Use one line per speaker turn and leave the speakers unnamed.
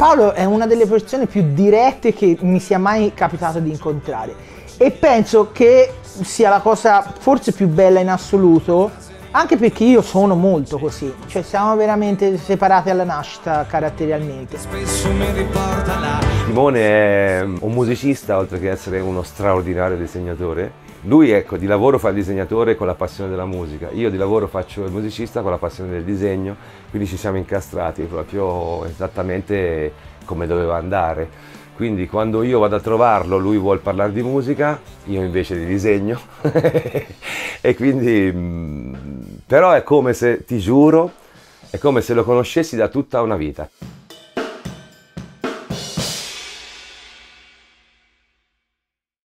Paolo è una delle persone più dirette che mi sia mai capitato di incontrare e penso che sia la cosa forse più bella in assoluto, anche perché io sono molto così, cioè siamo veramente separati alla nascita caratterialmente.
Simone è un musicista oltre che essere uno straordinario disegnatore. Lui, ecco, di lavoro fa il disegnatore con la passione della musica, io di lavoro faccio il musicista con la passione del disegno, quindi ci siamo incastrati proprio esattamente come doveva andare. Quindi quando io vado a trovarlo, lui vuol parlare di musica, io invece di disegno. E quindi, però è come se, ti giuro, è come se lo conoscessi da tutta una vita.